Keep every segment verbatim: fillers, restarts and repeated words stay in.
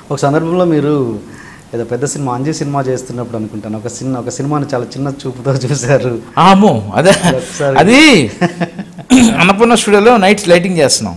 ఒక సందర్భంలో మీరు ఏదో పెద్ద సినిమా అంజీ సినిమా చేస్తున్నప్పుడు అనుకుంటాను ఒక సినిమా ఒక సినిమాని చాలా చిన్న చూపుతో చూశారు. ఆమో అదే అది అన్నపూర్ణ స్టూడియోలో నైట్స్ లైటింగ్ చేస్తున్నాం,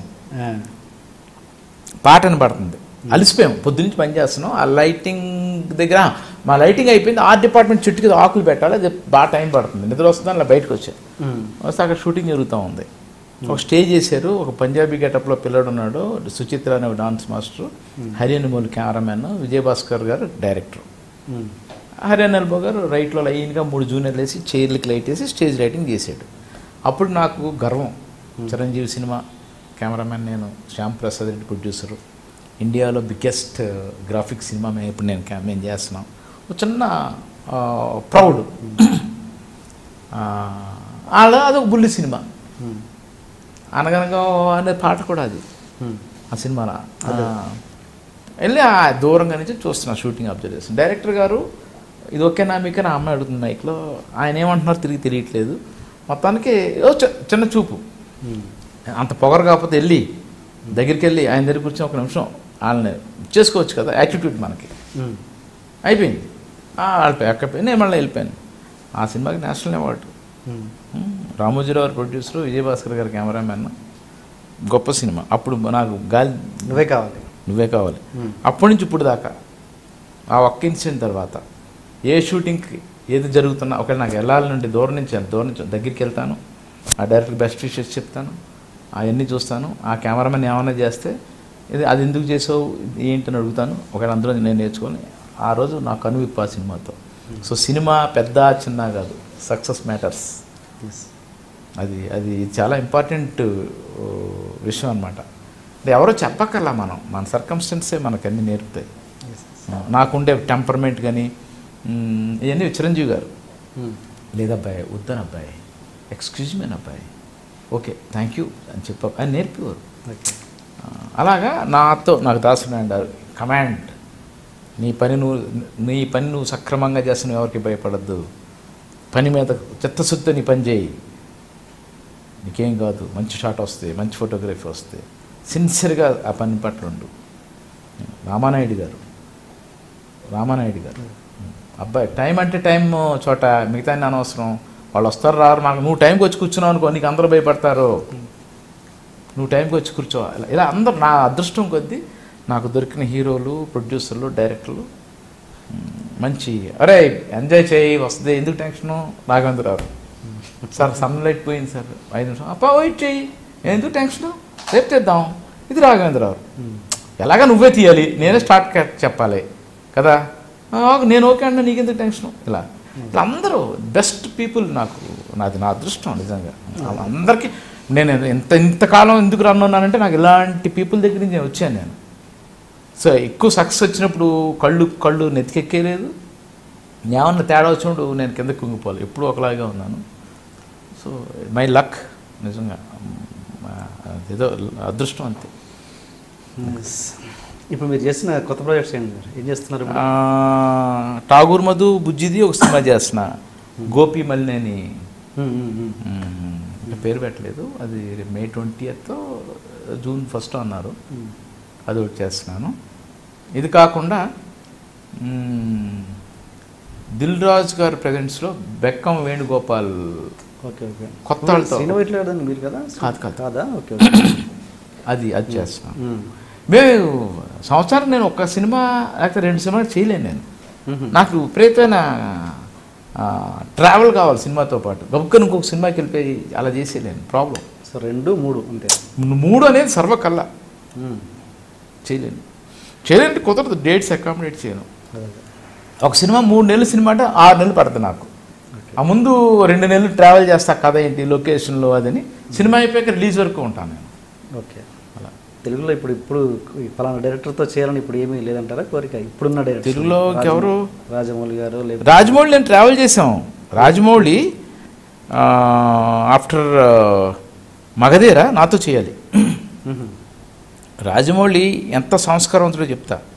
పాటని పడుతుంది, అలిసిపోయాం, పొద్దున్నుంచి పని చేస్తున్నాం. ఆ లైటింగ్ దగ్గర మా లైటింగ్ అయిపోయింది, ఆర్ట్ డిపార్ట్మెంట్ చుట్టుకి ఆకులు పెట్టాలి, అది బాగా టైం పడుతుంది, నిద్ర వస్తుంది, అలా బయటకు వచ్చాను. వస్తే అక్కడ షూటింగ్ జరుగుతూ ఉంది. ఒక స్టేజ్ చేశారు, ఒక పంజాబీ గెటప్లో పిల్లడు ఉన్నాడు, సుచిత్ర అనే డాన్స్ మాస్టర్, హరియనమూల్ కెమెరామెన్, విజయభాస్కర్ గారు డైరెక్టర్. హరియనల్బో గారు రైట్లో లైన్గా మూడు జూనియర్లు వేసి చైర్లకి లైట్ వేసి స్టేజ్ లైటింగ్ చేశాడు. అప్పుడు నాకు గర్వం, చిరంజీవి సినిమా కెమెరామెన్ నేను, శ్యామ్ ప్రసాద్ రెడ్డి ప్రొడ్యూసరు, ఇండియాలో బిగ్గెస్ట్ గ్రాఫిక్స్ సినిమా మేము ఇప్పుడు నేను మేము చేస్తున్నాం, ఒక చిన్న ప్రౌడ్. అలా అదొక బుల్లి సినిమా, అనగనగా అనే పాట కూడా అది ఆ సినిమాలో. వెళ్ళి ఆ దూరంగా నుంచి చూస్తున్నా షూటింగ్ అబ్జర్వ్ చేస్తాను. డైరెక్టర్ గారు ఇది ఓకేనా మీకు నా అమ్మాయి అడుగుతుంది మైక్లో, ఆయన ఏమంటున్నారు తిరిగి తెలియట్లేదు. మొత్తానికి చిన్న చూపు, అంత పొగరు కాకపోతే వెళ్ళి దగ్గరికి వెళ్ళి ఆయన దగ్గర కూర్చొని ఒక నిమిషం వాళ్ళని చేసుకోవచ్చు కదా, యాటిట్యూడ్ మనకి అయిపోయింది. వాళ్ళపై అక్కడిపోయి నేను మళ్ళీ వెళ్ళిపోయాను. ఆ సినిమాకి నేషనల్ అవార్డు, రామోజీరావు గారు ప్రొడ్యూసరు, విజయభాస్కర్ గారు కెమెరామెన్, గొప్ప సినిమా. అప్పుడు నాకు గాలి నువ్వే కావాలి నువ్వే కావాలి అప్పటి నుంచి ఇప్పుడు దాకా ఆ ఒక్క ఇన్సిడెంట్ తర్వాత ఏ షూటింగ్కి ఏది జరుగుతున్నా ఒకవేళ నాకు వెళ్ళాలి నుండి దూరం నుంచి దూరం నుంచి దగ్గరికి వెళ్తాను, ఆ డైరెక్టర్ బెస్ట్ విషెస్ చెప్తాను, అవన్నీ చూస్తాను. ఆ కెమెరామెన్ ఏమైనా చేస్తే ఇది అది ఎందుకు చేసావు ఏంటని అడుగుతాను, ఒకవేళ అందులో నేను నేర్చుకొని ఆ రోజు నాకు కనువిప్పు ఆ సినిమాతో. సో సినిమా పెద్ద చిన్న కాదు, సక్సెస్ మ్యాటర్స్. అది అది చాలా ఇంపార్టెంట్ విషయం అనమాట. ఎవరో చెప్పక్కర్లా, మనం మన సర్కమ్స్టెన్సే మనకు అన్నీ నేర్పుతాయి. నాకుండే టెంపర్మెంట్ కానీ ఇవన్నీ చిరంజీవి గారు లేదబ్బాయి వద్దని అబ్బాయి ఎక్స్క్యూజ్ మీ అబ్బాయి ఓకే థ్యాంక్ యూ అని చెప్ప అని నేర్పేవారు. అలాగా నాతో నాకు దాసుడు అంటారు కమాండ్, నీ పని నువ్వు నీ పని నువ్వు సక్రమంగా చేస్తున్నావు, ఎవరికి భయపడద్దు, పని మీద చిత్తశుద్ధితో నీ పని చేయి, నీకేం కాదు, మంచి షాట్ వస్తాయి, మంచి ఫోటోగ్రఫీ వస్తాయి, సిన్సియర్గా ఆ పని పట్ల ఉండు. రామానాయుడు గారు రామానాయుడు గారు అబ్బాయి టైం అంటే టైం చోట, మిగతా అనవసరం, వాళ్ళు వస్తారు రారు, మనకు నువ్వు టైంకి వచ్చి కూర్చున్నావు అనుకో నీకు అందరూ భయపడతారు, నువ్వు టైంకి వచ్చి కూర్చోవాలి. ఇలా అందరూ నా అదృష్టం కొద్దీ నాకు దొరికిన హీరోలు, ప్రొడ్యూసర్లు, డైరెక్టర్లు మంచి అరే ఎంజాయ్ చేయి వస్తుంది, ఎందుకు టెన్షను, రాఘవేంద్రరావు సార్ సన్లైట్ పోయింది సార్ ఐదు నిమిషం అప్ప వెయిట్ చేయి, ఎందుకు టెన్షను, రేపు తెద్దాం, ఇది రాఘవేంద్రరావు, ఎలాగా నువ్వే తీయాలి, నేనే స్టార్ట్ చెప్పాలి కదా, నేను ఓకే అన్నా నీకెందుకు టెన్షను, ఇలా ఇలా అందరూ బెస్ట్ పీపుల్. నాకు నాది నా అదృష్టం నిజంగా. అందరికీ నేను ఎంత ఇంతకాలం ఎందుకు రన్నున్నానంటే నాకు ఇలాంటి పీపుల్ దగ్గర నుంచి నేను వచ్చాను నేను. సో ఎక్కువ సక్సెస్ వచ్చినప్పుడు కళ్ళు కళ్ళు నెత్తికెక్కేలేదు, ఏమన్నా తేడా వచ్చినప్పుడు నేను కింద కుంగిపోవాలి, ఎప్పుడూ ఒకలాగా ఉన్నాను. సో మై లక్ నిజంగా, ఏదో అదృష్టం అంతే. ఇప్పుడు మీరు చేసిన కొత్త ప్రాజెక్ట్స్ ఏంటి, ఏం చేస్తున్నారు? ఠాగూర్ మధు బుజ్జిది ఒక సినిమా చేస్తున్నా, గోపి మల్లినేని పేరు పెట్టలేదు, అది మే ట్వంటీయత్ జూన్ ఫస్ట్ అన్నారు, అది ఒకటి చేస్తున్నాను. ఇది కాకుండా దిల్ రాజు గారి ప్రజెంట్స్లో బెక్కం వేణుగోపాల్ ఓకే ఓకే కొత్త వాళ్ళతో మీరు కదా కాదు కాదు కాదా ఓకే అది అది చేస్తున్నాను. మేము సంవత్సరం నేను ఒక సినిమా లేకపోతే రెండు సినిమాలు చేయలేను నేను, నాకు విపరీతమైన ట్రావెల్ కావాలి సినిమాతో పాటు, గబుక్కని ఇంకొక సినిమాకి వెళ్ళిపోయి అలా చేసేలేను, ప్రాబ్లం. సో రెండు మూడు అంతే, మూడు అనేది సర్వకల్లా చేయలేను, చేయలేంటే కుదరదు, డేట్స్ అకామిడేట్ చేయను. ఒక సినిమా మూడు నెలలు సినిమా అంటే ఆరు నెలలు పడుతుంది నాకు, ఆ ముందు రెండు నెలలు ట్రావెల్ చేస్తా కథ ఏంటి లొకేషన్లో అదని, సినిమా అయిపోయాక రిలీజ్ వరకు ఉంటాను నేను. ఓకే, అలా తెలుగులో ఇప్పుడు ఇప్పుడు ఫలానా డైరెక్టర్తో చేయాలని ఇప్పుడు ఏమీ లేదంటారా కోరిక? ఇప్పుడున్న డైరెక్టర్ తెలుగులో ఎవరు? రాజమౌళి గారు లేదు, రాజమౌళి నేను ట్రావెల్ చేసాం. రాజమౌళి ఆఫ్టర్ మగధీర నాతో చేయాలి. రాజమౌళి ఎంత సంస్కారవంతుడో చెప్తా,